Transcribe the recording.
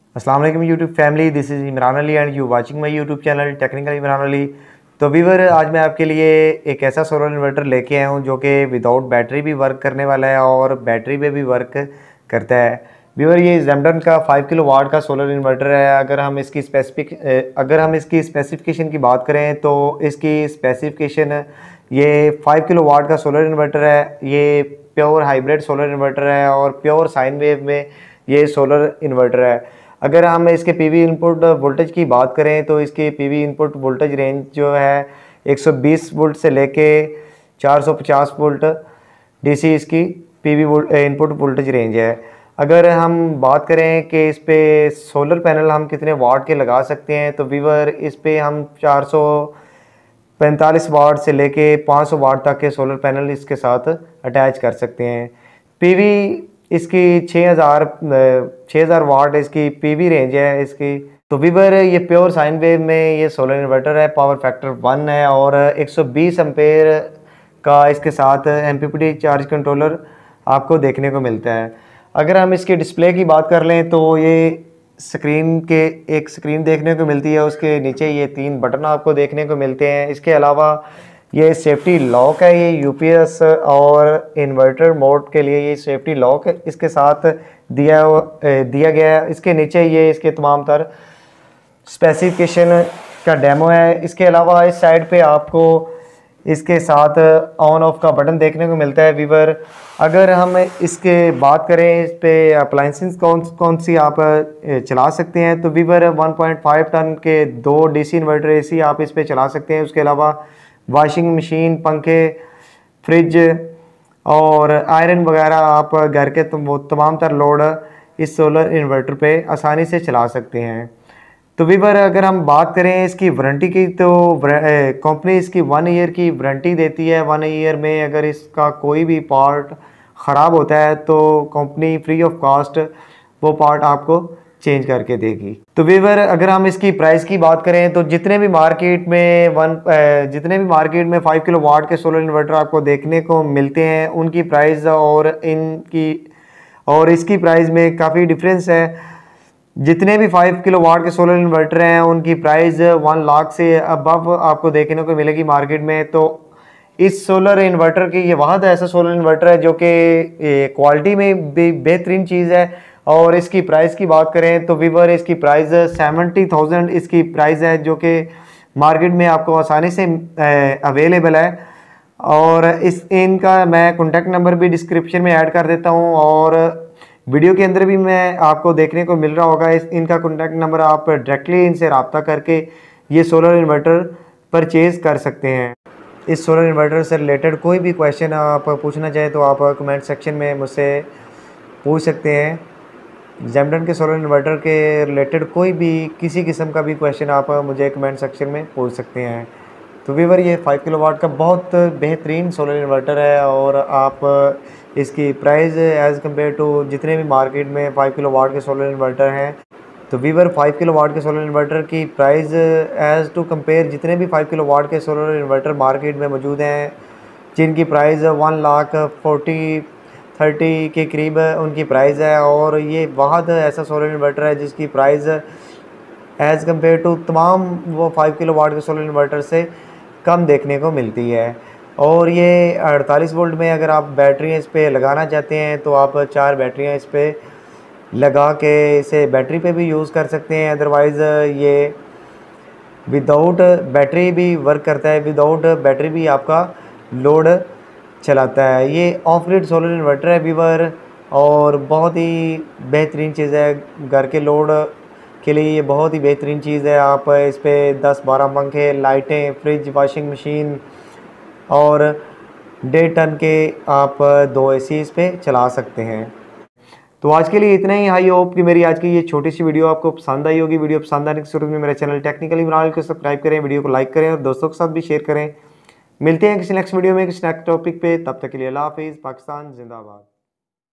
अस्सलाम वालेकुम YouTube family, this is Imran Ali and you watching my YouTube channel technical Imran Ali. तो viewer, आज मैं आपके लिए एक ऐसा सोलर इन्वर्टर लेके आया हूँ जो कि विदाउट बैटरी भी वर्क करने वाला है और बैटरी पे भी वर्क करता है। व्यूवर, ये जेमडन का 5 किलो वाट का सोलर इन्वर्टर है। अगर हम इसकी स्पेसिफिकेशन की बात करें तो इसकी स्पेसिफिकेशन ये 5 किलो वाट का सोलर इन्वर्टर है। ये प्योर हाइब्रिड सोलर इन्वर्टर है और प्योर साइन वेव में ये सोलर इन्वर्टर है। अगर हम इसके पीवी इनपुट वोल्टेज की बात करें तो इसकी पीवी इनपुट वोल्टेज रेंज जो है 120 वोल्ट से लेके 450 वोल्ट डीसी इसकी पीवी इनपुट वोल्टेज रेंज है। अगर हम बात करें कि इस पे सोलर पैनल हम कितने वाट के लगा सकते हैं तो व्यूवर, इस पे हम 445 वाट से लेके 500 वाट तक के सोलर पैनल इसके साथ अटैच कर सकते हैं। पीवी इसकी 6000 वाट इसकी पीवी रेंज है इसकी। तो व्यूवर, ये प्योर साइन वेव में ये सोलर इन्वर्टर है, पावर फैक्टर 1 है और 120 एम्पेयर का इसके साथ एमपीपीटी चार्ज कंट्रोलर आपको देखने को मिलता है। अगर हम इसके डिस्प्ले की बात कर लें तो ये एक स्क्रीन देखने को मिलती है, उसके नीचे ये 3 बटन आपको देखने को मिलते हैं। इसके अलावा ये सेफ्टी लॉक है, ये यूपीएस और इन्वर्टर मोड के लिए ये सेफ्टी लॉक इसके साथ दिया गया है। इसके नीचे ये इसके तमाम तर स्पेसिफिकेशन का डेमो है। इसके अलावा इस साइड पे आपको इसके साथ ऑन ऑफ का बटन देखने को मिलता है। व्यूवर, अगर हम इसके बात करें इस पे अप्लाइंसेस कौन सी आप चला सकते हैं तो व्यूवर, 1.5 टन के 2 डीसी इन्वर्टर एसी आप इस पे चला सकते हैं। उसके अलावा वॉशिंग मशीन, पंखे, फ्रिज और आयरन वगैरह आप घर के तमाम तर लोड इस सोलर इन्वर्टर पे आसानी से चला सकते हैं। तो व्यूवर, अगर हम बात करें इसकी वारंटी की तो कंपनी इसकी 1 ईयर की वारंटी देती है। 1 ईयर में अगर इसका कोई भी पार्ट ख़राब होता है तो कंपनी फ्री ऑफ कॉस्ट वो पार्ट आपको चेंज करके देगी। तो व्यूवर, अगर हम इसकी प्राइस की बात करें तो जितने भी मार्केट में 5 किलो वाट के सोलर इन्वर्टर आपको देखने को मिलते हैं उनकी प्राइस और इसकी प्राइस में काफ़ी डिफरेंस है। जितने भी 5 किलो वाट के सोलर इन्वर्टर हैं उनकी प्राइस 1 लाख से अबव आपको देखने को मिलेगी मार्केट में। तो इस सोलर इन्वर्टर की ये वाहद ऐसा सोलर इन्वर्टर है जो कि क्वालिटी में भी बेहतरीन चीज़ है। और इसकी प्राइस की बात करें तो व्यूवर, इसकी प्राइस 70,000 इसकी प्राइस है जो कि मार्केट में आपको आसानी से अवेलेबल है। और इनका मैं कॉन्टैक्ट नंबर भी डिस्क्रिप्शन में ऐड कर देता हूँ और वीडियो के अंदर भी मैं आपको देखने को मिल रहा होगा इनका कॉन्टैक्ट नंबर। आप डायरेक्टली इनसे रब्ता करके ये सोलर इन्वर्टर परचेज़ कर सकते हैं। इस सोलर इन्वर्टर से रिलेटेड कोई भी क्वेश्चन आप पूछना चाहें तो आप कमेंट सेक्शन में मुझसे पूछ सकते हैं। जेमडन के सोलर इन्वर्टर के रिलेटेड कोई भी किसी किस्म का भी क्वेश्चन आप मुझे कमेंट सेक्शन में पूछ सकते हैं। तो व्यूवर, ये 5 किलो वाट का बहुत बेहतरीन सोलर इन्वर्टर है और आप इसकी प्राइस एज़ कम्पेयर टू जितने भी मार्केट में 5 किलो वाट के सोलर इन्वर्टर हैं तो व्यूवर, 5 किलो वाट के सोलर इन्वर्टर की प्राइस एज़ टू कंपेयर जितने भी 5 किलो वाट के सोलर इन्वर्टर मार्केट में मौजूद हैं जिनकी प्राइस 1,40,30 के करीब उनकी प्राइस है। और ये वाहद ऐसा सोलर इन्वर्टर है जिसकी प्राइस एज़ कम्पेयर टू तमाम वो 5 किलो वाट के सोलर इन्वर्टर से कम देखने को मिलती है। और ये 48 वोल्ट में अगर आप बैटरियाँ इस पर लगाना चाहते हैं तो आप 4 बैटरियाँ इस पर लगा के इसे बैटरी पे भी यूज़ कर सकते हैं। अदरवाइज़ ये विदाउट बैटरी भी वर्क करता है, विदाउट बैटरी भी आपका लोड चलाता है। ये ऑफ ग्रिड सोलर इन्वर्टर है व्यूवर और बहुत ही बेहतरीन चीज़ है। घर के लोड के लिए ये बहुत ही बेहतरीन चीज़ है। आप इस पर 10-12 पंखे, लाइटें, फ्रिज, वॉशिंग मशीन और 1.5 टन के आप 2 एसी इस पर चला सकते हैं। तो आज के लिए इतना ही। आई होप कि मेरी आज की ये छोटी सी वीडियो आपको पसंद आई होगी। वीडियो पसंद आने की सूरत में मेरे चैनल टेक्निकल इमरान को सब्सक्राइब करें, वीडियो को लाइक करें और दोस्तों के साथ भी शेयर करें। मिलते हैं किसी नेक्स्ट वीडियो में किसी नेक्स्ट टॉपिक पे। तब तक के लिए अल्लाह हाफिज़। पाकिस्तान जिंदाबाद।